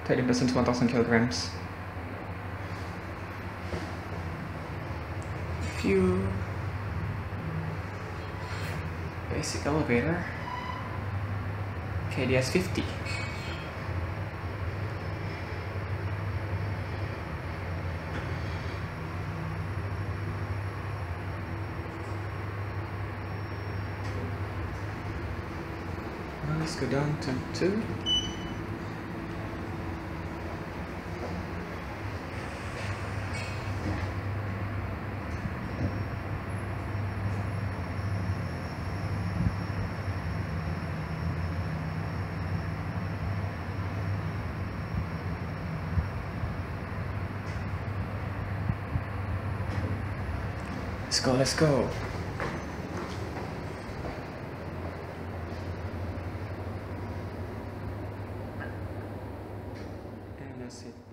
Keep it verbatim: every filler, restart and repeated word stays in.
thirty percent to one thousand kilograms. Few basic elevator. K D S fifty. Let's go down to two. Let's go, let's go. And that's it.